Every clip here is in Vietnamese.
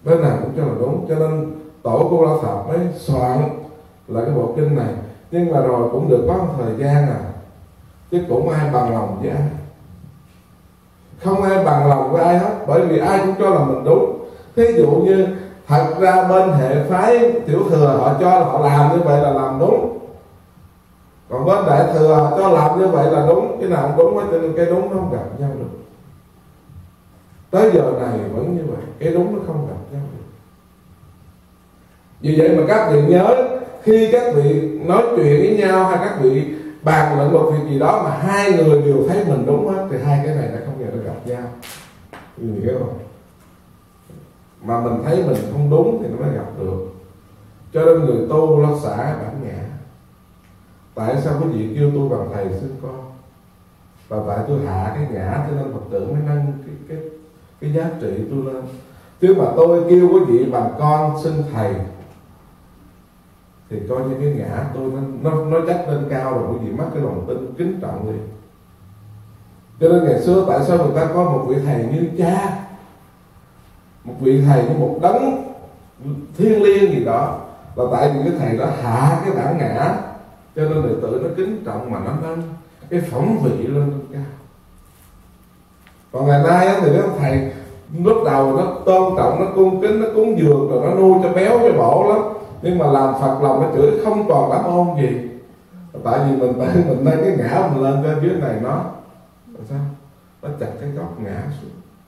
bên nào cũng cho là đúng. Cho nên tổ Cô La Thập mới soạn lại cái bộ kinh này. Nhưng mà rồi cũng được có một thời gian chứ cũng ai bằng lòng với ai, không ai bằng lòng với ai hết, bởi vì ai cũng cho là mình đúng. Thí dụ như thật ra bên hệ phái Tiểu Thừa họ cho là họ làm như vậy là làm đúng, còn bên Đại Thừa họ cho làm như vậy là đúng, cái nào cũng đúng hết, cho nên cái đúng nó không gặp nhau được. Tới giờ này vẫn như vậy, cái đúng nó không gặp nhau được. Vì vậy mà các vị nhớ, khi các vị nói chuyện với nhau hay các vị bàn luận một việc gì đó mà hai người đều thấy mình đúng hết, thì hai cái này đã không bao giờ nó gặp nhau. Hiểu không? Mà mình thấy mình không đúng thì nó mới gặp được. Cho nên người tu lo xả bản ngã. Tại sao quý vị kêu tôi bằng thầy xưng con? Và tại tôi hạ cái ngã, cho nên Phật tử mới nâng cái giá trị tôi lên. Chứ mà tôi kêu quý vị bằng con xưng thầy thì coi như cái ngã tôi nó chắc lên cao rồi, quý vị mất cái lòng tin kính trọng đi. Cho nên ngày xưa tại sao người ta có một vị thầy như cha, một vị thầy như một đấng thiêng liêng gì đó, là tại vì cái thầy đó hạ cái bản ngã, cho nên đệ tử nó kính trọng mà nó nâng cái phẩm vị lên cao. Còn ngày nay thì cái thầy lúc đầu nó tôn trọng, nó cung kính, nó cúng dường, rồi nó nuôi cho béo cho bổ lắm, nhưng mà làm Phật lòng nó chửi không còn đáp ôn gì. Tại vì mình nâng cái ngã mình lên trên dưới này, nó sao nó chặt cái gốc ngã xuống.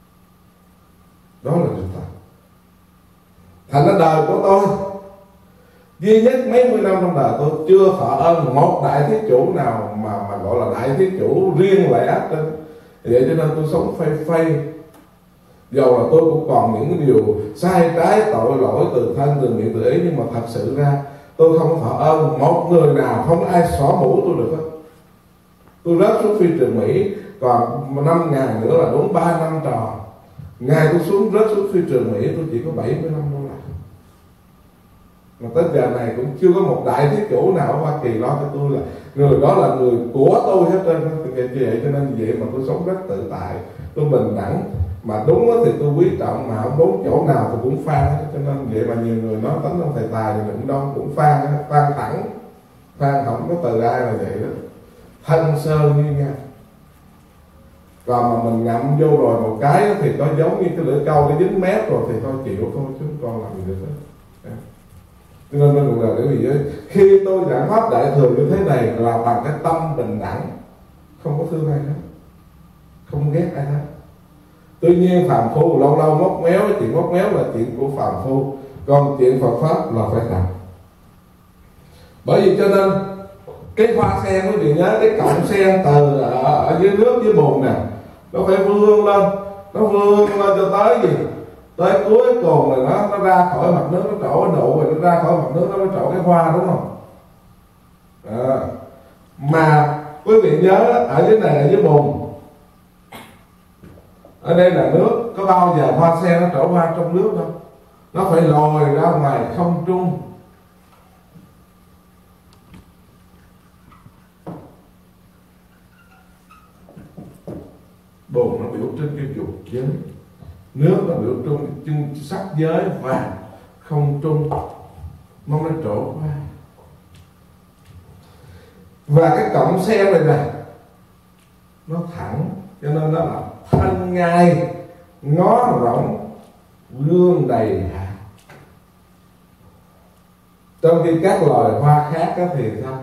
Đó là sự thật. Thành ra đời của tôi duy nhất mấy mươi năm trong đời tôi chưa thọ ơn một đại thí chủ nào mà gọi là đại thí chủ riêng lẻ trên. Vậy cho nên tôi sống phay dầu là tôi cũng còn những điều sai trái tội lỗi từ thân từ miệng từ ý, nhưng mà thật sự ra tôi không thọ ơn một người nào, không ai xóa mũ tôi được hết. Tôi rớt xuống phi trường Mỹ, còn 5 ngày nữa là đúng 3 năm trò. Ngày tôi rớt xuống phi trường Mỹ tôi chỉ có 75 đô la. Mà tới giờ này cũng chưa có một đại thí chủ nào ở Hoa Kỳ lo cho tôi là người đó là người của tôi hết trơn. Vậy cho nên vậy mà tôi sống rất tự tại, tôi bình đẳng. Mà đúng thì tôi quý trọng, mà không đúng chỗ nào tôi cũng phan. Cho nên vậy mà nhiều người nói tánh ông thầy tài thì đừng đâu cũng phan thẳng, phan không có từ ai là vậy đó, thân sơ như nhau. Còn mà mình ngậm vô rồi một cái thì có giống như cái lưỡi câu nó dính mép rồi thì thôi chịu thôi, chứ con làm gì được hết. Cho nên mình là cái gì đó, khi tôi giảng pháp đại thừa như thế này là bằng cái tâm bình đẳng, không có thương ai hết, không ghét ai hết. Tuy nhiên phàm phu lâu lâu móc méo, chuyện móc méo là chuyện của phàm phu, còn chuyện Phật pháp là phải làm. Bởi vì cho nên cái hoa sen, quý vị nhớ cái cọng sen từ ở dưới nước dưới bùn nè, nó phải vươn lên, nó vươn lên cho tới gì, tới cuối cùng rồi nó ra khỏi mặt nước, nó trổ cái nụ, rồi nó ra khỏi mặt nước, nó mới trổ cái hoa, đúng không? Mà quý vị nhớ ở dưới này là dưới bùn, ở đây là nước, có bao giờ hoa sen nó trổ hoa trong nước đâu, nó phải lòi ra ngoài không trung. Bùn nó biểu trưng cái dục giới, nước nó biểu trưng chân sắc giới, và không trung nó mới trổ hoa. Và cái cọng sen này nè, nó thẳng, cho nên nó là thân ngai, ngó rộng, gương đầy hạt. Trong khi các loài hoa khác đó thì sao?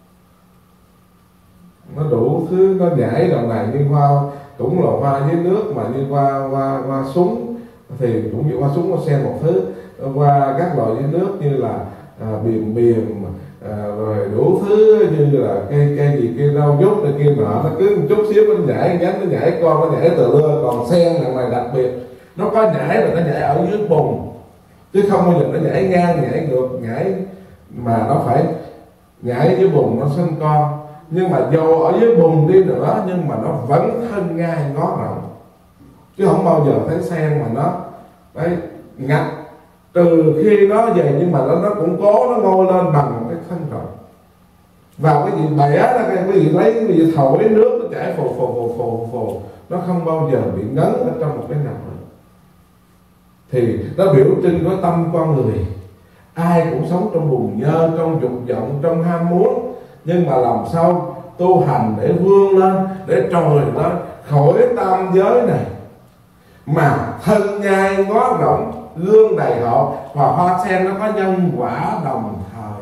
Nó đủ thứ, nó nhảy đầu này như hoa, cũng là hoa dưới nước, mà như hoa súng thì cũng như hoa súng, hoa sen một thứ. Hoa các loài dưới nước như là biềm rồi đủ thứ, như là cây gì kia, rau dút này kia nọ, nó cứ một chút xíu nó nhảy, nhánh nó nhảy, con nó nhảy từ lưa. Còn sen lần này đặc biệt, nó có nhảy là nó nhảy ở dưới bùn, chứ không bao giờ nó nhảy ngang, nhảy ngược, nhảy mà nó phải nhảy dưới bùn nó sinh con. Nhưng mà dù ở dưới bùn đi nữa, nhưng mà nó vẫn thân ngai ngó rộng, chứ không bao giờ thấy sen mà nó đấy ngặt. Từ khi nó về nhưng mà nó cũng cố nó ngôi lên bằng cái thân rộng. Vào cái gì bẻ ra, cái gì lấy cái gì thổi nước nó chảy phù, nó không bao giờ bị ngấn ở trong một cái nào nữa. thì nó biểu trưng của tâm con người. Ai cũng sống trong buồn nhơ, trong dục vọng, trong ham muốn, nhưng mà làm sao tu hành để vươn lên, để trồi lên khỏi tam giới này, mà thân nhai ngó rộng, gương đầy họ, và hoa sen nó có nhân quả đồng thời.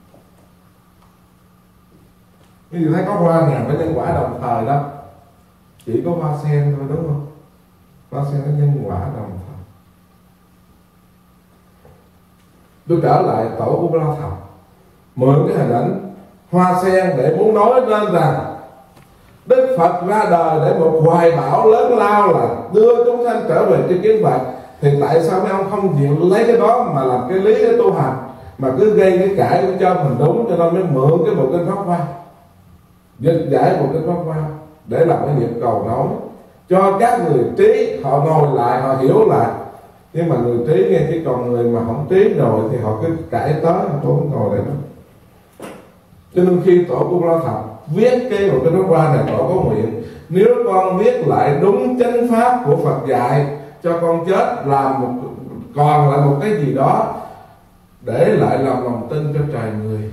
Ví dụ thấy có hoa nào có nhân quả đồng thời đó, chỉ có hoa sen thôi, đúng không? Hoa sen có nhân quả đồng thời. Tôi trở lại tổ của La Thập, mượn cái hình ảnh hoa sen để muốn nói lên rằng Đức Phật ra đời để một hoài bão lớn lao là đưa chúng sanh trở về chư kiến Phật. Thì tại sao mấy ông không chịu lấy cái đó mà làm cái lý để tu hành, mà cứ gây cái cãi cho mình đúng, cho nên mới mượn cái bộ kinh Pháp Hoa, dịch giải bộ kinh Pháp Hoa để làm cái nghiệp cầu nối cho các người trí họ ngồi lại, họ hiểu lại. Nhưng mà người trí nghe, chỉ còn người mà không trí rồi thì họ cứ cãi tới, tôi không ngồi đây đó. Cho nên khi tổ của La Thập viết cái bộ kinh Pháp Hoa này, tổ có nguyện nếu con viết lại đúng chánh pháp của Phật dạy, cho con chết làm còn lại một cái gì đó để lại làm lòng tin cho trời người.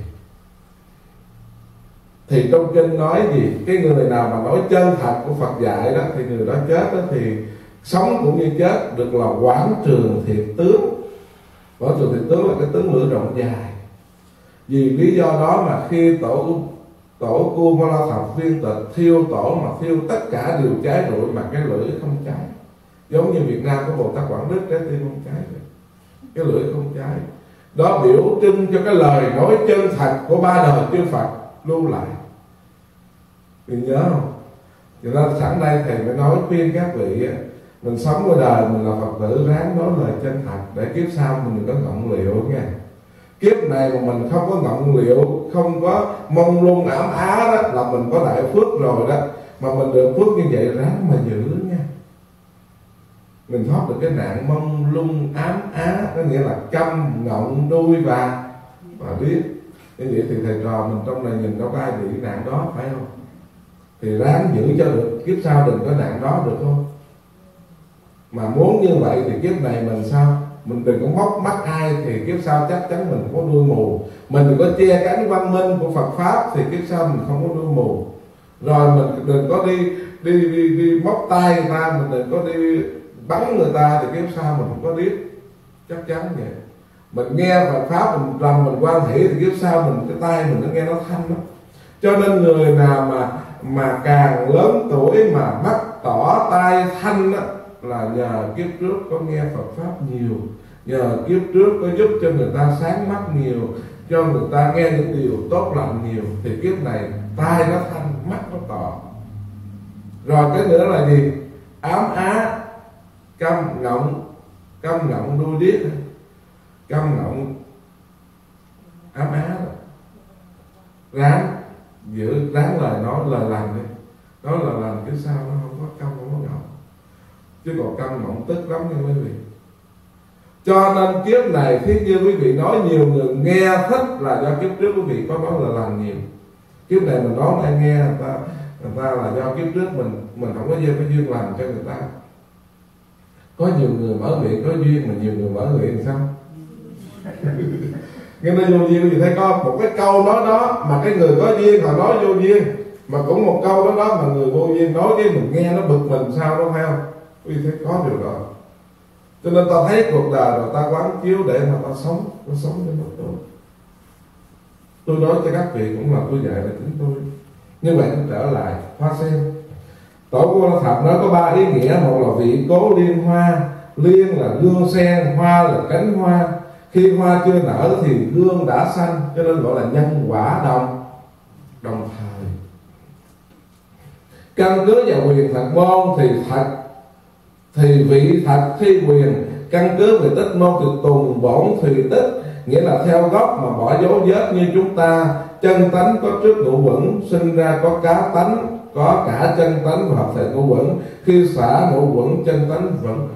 Thì trong kinh nói gì? Cái người nào mà nói chân thật của Phật dạy đó, thì người đó chết đó thì sống cũng như chết, được là quảng trường thiệt tướng. Quảng trường thiệt tướng là cái tướng lửa rộng dài. Vì lý do đó mà khi tổ cu La Thập viên tịch thiêu tổ, mà thiêu tất cả đều cháy rụi mà cái lưỡi không cháy. Giống như Việt Nam có Bồ Tát Quảng Đức, trái tim không cháy rồi, cái lưỡi không cháy. Đó biểu trưng cho cái lời nói chân thật của ba đời chư Phật lưu lại. Thì nhớ không? Cho nên sẵn đây thầy mới nói khuyên các vị, mình sống qua đời mình là Phật tử, ráng nói lời chân thật để kiếp sau mình đừng có ngọng liệu nha. Kiếp này mà mình không có ngọng liệu, không có mong lung ảm á đó, là mình có đại phước rồi đó. Mà mình được phước như vậy ráng mà giữ nha. Mình thoát được cái nạn mong lung ám á, có nghĩa là câm, ngọng, đuôi và biết. Như vậy thì thầy trò mình trong này nhìn đâu có ai bị nạn đó, phải không? Thì ráng giữ cho được, kiếp sau đừng có nạn đó, được không? Mà muốn như vậy thì kiếp này mình sao? Mình đừng có móc mắt ai thì kiếp sau chắc chắn mình có đuôi mù. Mình đừng có che cánh văn minh của Phật Pháp thì kiếp sau mình không có đuôi mù. Rồi mình đừng có đi móc tay người ta, mình đừng có đi bắn người ta thì kiếp sau mình không có biết. Chắc chắn vậy. Mình nghe Phật Pháp mình rầm mình quan hỷ thì kiếp sau mình cái tay mình nó nghe nó thanh lắm. Cho nên người nào mà càng lớn tuổi mà mắt tỏ tai thanh đó, là nhờ kiếp trước có nghe Phật Pháp nhiều, nhờ kiếp trước có giúp cho người ta sáng mắt nhiều, cho người ta nghe những điều tốt lành nhiều, thì kiếp này tai nó thanh, mắt nó tỏ. Rồi cái nữa là gì? Ám á, câm ngọng đuôi điếc, câm ngọng ám á đó. Ráng giữ, ráng lời nói lời lành đi, nói lời lành cái sao nó không có câm không có ngọng, chứ còn câm ngọng tức lắm nha quý vị. Cho nên kiếp này thí như quý vị nói nhiều người nghe thích là do kiếp trước quý vị có nói lời lành nhiều. Kiếp này mình nói ai nghe người ta là do kiếp trước mình không có gieo cái duyên lành cho người ta. Có nhiều người mở miệng có duyên mà nhiều người mở miệng thì sao? Nghe nói vô duyên thì thấy có một cái câu nói đó mà cái người có duyên họ nói vô duyên, mà cũng một câu đó mà người vô duyên nói cái mình nghe nó bực mình sao đó, phải không? Quý vị thấy có điều đó. Cho nên ta thấy cuộc đời rồi ta quán chiếu để mà ta sống cho nó tốt. Tôi nói cho các vị cũng là tôi dạy là chính tôi. Như vậy tôi trở lại hoa sen. Tổ của La Thập nói có ba ý nghĩa. Một là vị cố liên hoa. Liên là gương sen, hoa là cánh hoa. Khi hoa chưa nở thì gương đã xanh, cho nên gọi là nhân quả đồng thời. Căn cứ vào quyền thật môn thì vị thật thi quyền. Căn cứ về tích môn thì tùng bổn thì tích, nghĩa là theo gốc mà bỏ dấu vết như chúng ta. Chân tánh có trước ngũ quẩn, sinh ra có cá tánh, có cả chân tánh và hợp thể ngũ quẩn. Khi xả ngũ quẩn chân tánh vẫn còn.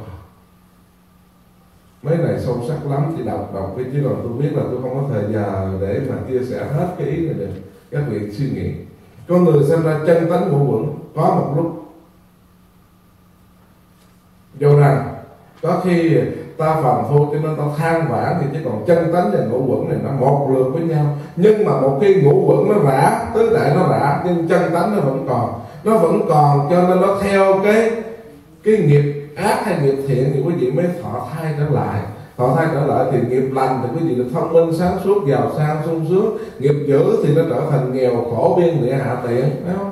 Mấy này sâu sắc lắm, chỉ đọc cái chứ còn tôi biết là tôi không có thời giờ để mà chia sẻ hết cái ý này được. Các vị suy nghĩ. Con người sinh ra chân tánh ngũ quẩn, có một lúc vô rằng có khi ta phàm phu cho nên ta than vãn, thì chỉ còn chân tánh và ngũ uẩn này nó một lượt với nhau. Nhưng mà một khi ngũ uẩn nó rã, tứ đại nó rã, nhưng chân tánh nó vẫn còn, cho nên nó theo cái nghiệp ác hay nghiệp thiện thì quý vị mới thọ thai trở lại. Thọ thai trở lại thì nghiệp lành thì quý vị được thông minh sáng suốt, giàu sang sung sướng. Nghiệp dữ thì nó trở thành nghèo khổ biên địa hạ tiện, phải không?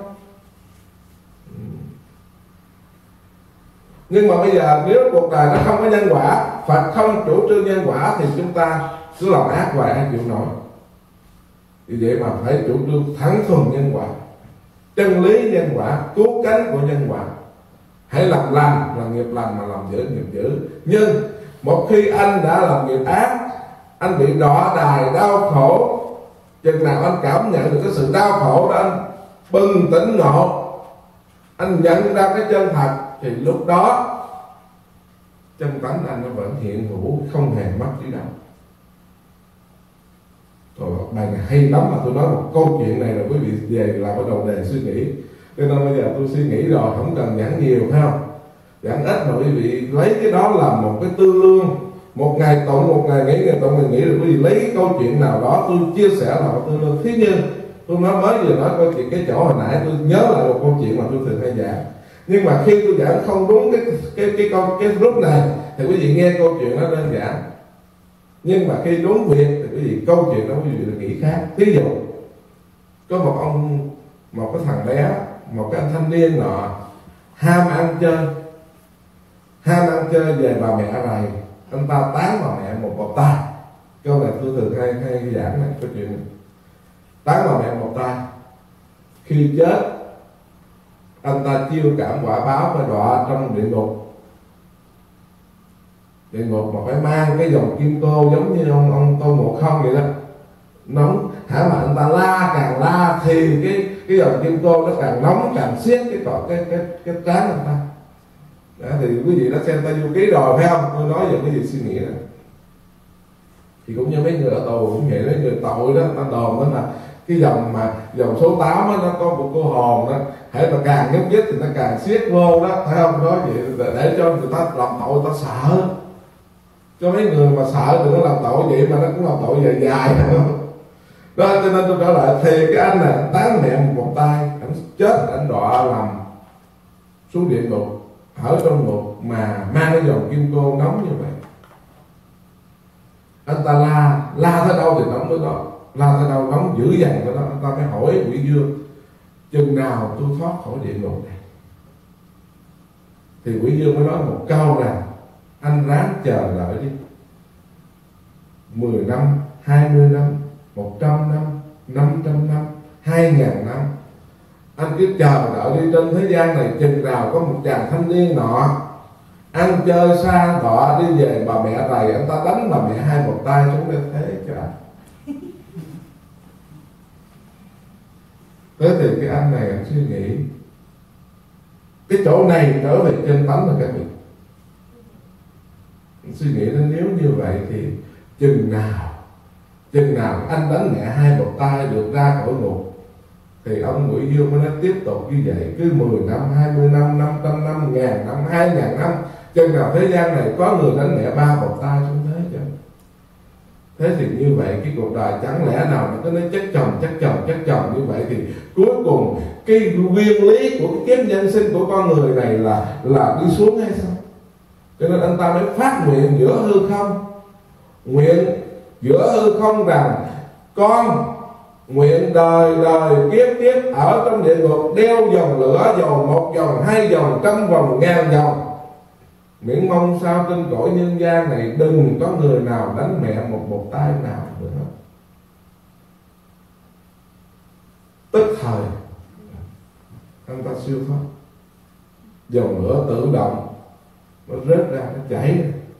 Nhưng mà bây giờ nếu cuộc đời nó không có nhân quả, Phật không chủ trương nhân quả, thì chúng ta cứ làm ác hoài ai chịu nổi. Vì vậy mà phải chủ trương thẳng thuần nhân quả, chân lý nhân quả, cứu cánh của nhân quả. Hãy làm lành là nghiệp lành, mà làm dữ nghiệp dữ. Nhưng một khi anh đã làm nghiệp ác, anh bị đọa đài đau khổ, chừng nào anh cảm nhận được cái sự đau khổ đó, anh bừng tỉnh ngộ, anh nhận ra cái chân thật, thì lúc đó chân tánh anh nó vẫn hiện hữu, không hề mất đi đâu. Rồi bài này hay lắm, mà tôi nói một câu chuyện này là quý vị về làm cái đầu đề suy nghĩ. Cho nên bây giờ tôi suy nghĩ rồi, không cần giảng nhiều, phải không? Giảng ít mà quý vị lấy cái đó làm một cái tư lương. Một ngày tụng, một ngày nghỉ, ngày tụng, ngày nghỉ, rồi quý vị lấy cái câu chuyện nào đó tôi chia sẻ là một tư lương. Thế nhưng tôi mới vừa nói câu chuyện cái chỗ hồi nãy, tôi nhớ lại một câu chuyện mà tôi thường hay giảng. Nhưng mà khi tôi giảng không đúng cái lúc này thì quý vị nghe câu chuyện nó đơn giản. Nhưng mà khi đúng việc thì quý vị câu chuyện đó quý vị được nghĩ khác. Ví dụ có một cái thằng bé, một cái anh thanh niên nọ ham ăn chơi về bà mẹ rầy, anh ta tán bà mẹ một bạt tai. Câu này tôi thường hay giảng này, câu chuyện này. Tán bà mẹ một tay, khi chết anh ta chiêu cảm quả báo phải đọa trong địa ngục. Địa ngục mà phải mang cái dòng kim cô giống như ông Tôn Ngộ Không vậy đó, nóng. Hả mà anh ta càng la thì cái dòng kim cô nó càng nóng, càng siết cái trán anh ta. Đó, thì quý vị đã xem ta Du Ký rồi phải không? Tôi nói về cái gì suy nghĩ này. Thì cũng như mấy người ở tù cũng vậy, mấy người tội đó, ta đồn đó là cái dòng số 8 đó, nó có một cô hồn đó, hãy mà càng nhúc nhích thì nó càng siết vô đó, phải không? Nói vậy để cho người ta làm tội, người ta sợ, cho mấy người mà sợ đừng có làm tội vậy, mà nó cũng làm tội dài đó. Cho nên tôi trở lại thì cái anh này tán mẹ một tay, anh chết, anh đọa làm xuống địa ngục, ở trong ngục mà mang cái dòng kim cô nóng như vậy. Anh ta la tới đâu thì nóng tới đó, la tới đâu nóng dữ dằn tới đó. Anh ta mới hỏi Quỷ Dương: chừng nào tôi thoát khỏi địa ngục này? Thì Quỷ Dương mới nói một câu rằng: anh ráng chờ đợi đi, 10 năm, 20 năm, 100 năm, 500 năm, 2000 năm, anh cứ chờ đợi đi. Trên thế gian này chừng nào có một chàng thanh niên nọ ăn chơi xa đọa đi về bà mẹ rầy, anh ta đánh bà mẹ 2 một tay xuống để thế cho anh. Thế thì cái anh này anh suy nghĩ cái chỗ này trở về chân tánh là cái gì. Suy nghĩ đến nếu như vậy thì chừng nào anh đánh mẹ 2 một tay được ra khỏi ngục, thì ông Quỷ Dương mới nói tiếp tục như vậy, cứ 10 năm, 20 năm, 500 năm, 1000 năm, 2000 năm, chừng nào thế gian này có người đánh mẹ 3 một tay xuống thế chứ. Thế thì như vậy cái cuộc đời chẳng lẽ nào nó cứ nói chắc chồng như vậy, thì cuối cùng cái nguyên lý của cái kiếp nhân sinh của con người này là đi xuống hay sao? Cho nên anh ta mới phát nguyện giữa hư không, nguyện giữa hư không rằng con nguyện đời kiếp ở trong địa ngục, đeo dòng lửa, dòng 1 dòng, 2 dòng, 100 vòng, 1000 dòng, miễn mong sao trên cõi nhân gian này đừng có người nào đánh mẹ một tay nào được không? Tức thời anh ta siêu thoát, dòng lửa tự động nó rớt ra, nó chảy.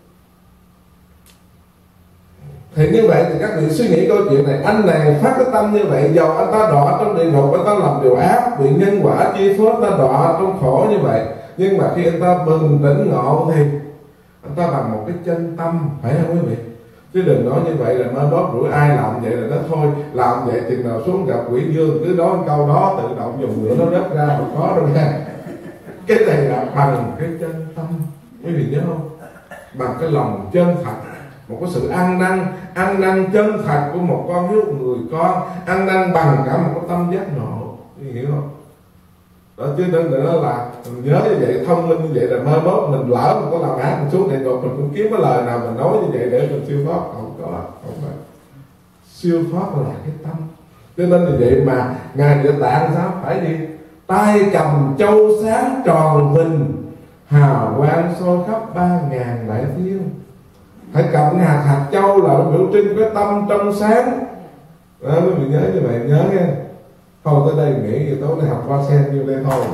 Thì như vậy thì các vị suy nghĩ câu chuyện này, anh này phát cái tâm như vậy, dầu anh ta đọa trong địa ngục, anh ta làm điều ác, bị nhân quả chi phối, anh ta đọa trong khổ như vậy, nhưng mà khi anh ta bừng tỉnh ngộ thì anh ta bằng một cái chân tâm, phải không quý vị? Chứ đừng nói như vậy là mới bóp rủi ai làm vậy là nó thôi, làm vậy chừng nào xuống gặp Quỷ Dương cứ nói câu đó tự động dùng lửa nó rớt ra, không có đâu nha. Cái này là bằng cái chân tâm, quý vị nhớ không? bằng cái lòng chân thật, một cái sự ăn năn chân thật của một con hiếu người con, ăn năn bằng cả một cái tâm giác ngộ, hiểu không? Đó, chứ đừng nữa là mình nhớ như vậy, thông minh như vậy là mơ mốt mình lỡ mình có làm ác mình xuống địa ngục mình cũng kiếm cái lời nào mình nói như vậy để mình siêu thoát. Không phải. Siêu thoát là cái tâm. Cho nên là vậy mà Ngài Địa Tạng sao phải gì? Tay cầm châu sáng tròn vinh, hào quang soi khắp 3.000 đại thiên. Hãy cầm hạt châu là biểu trưng cái tâm trong sáng. Đó, quý vị nhớ như vậy, nhớ nghe. Thôi tới đây nghĩ gì tối nay học qua sen như đây thôi.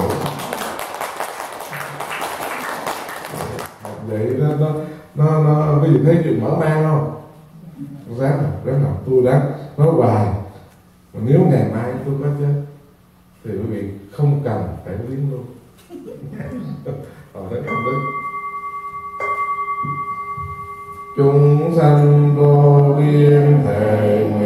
Vậy nó cái gì thấy chuyện mở mang không? Ráng học tôi ráng nói hoài. Mà nếu ngày mai tôi có chết thì quý vị không cần phải liếng luôn. Thấy không biết. Chúng sanh vô biên thể